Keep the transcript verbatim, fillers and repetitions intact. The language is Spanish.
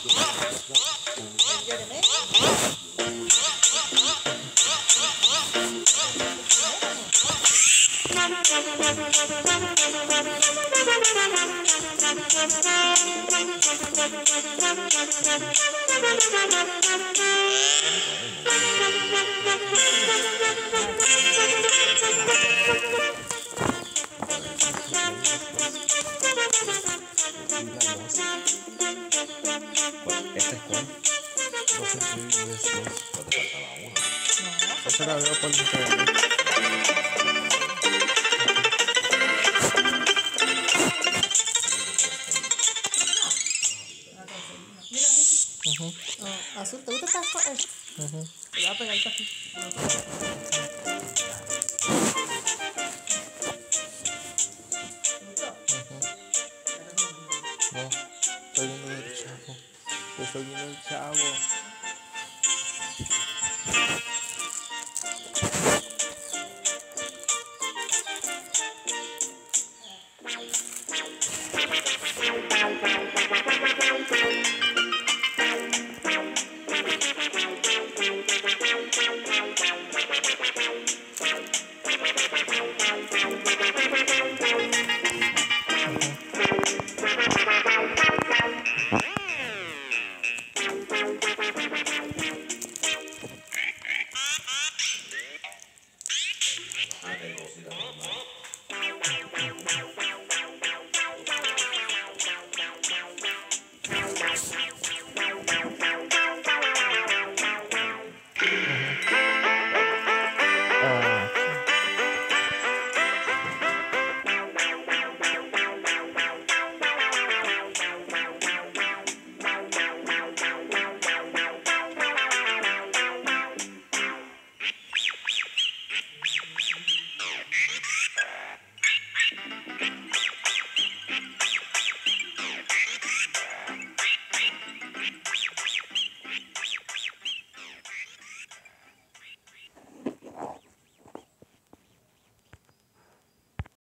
¿Este es cuál? No te faltaba uno. Esa la veo por internet. Uh-huh. Oh, azul, ¿te gusta esta cosa? Uh-huh. Te voy a pegar esto aquí. No, estoy viendo el chavo. Estoy viendo el chavo.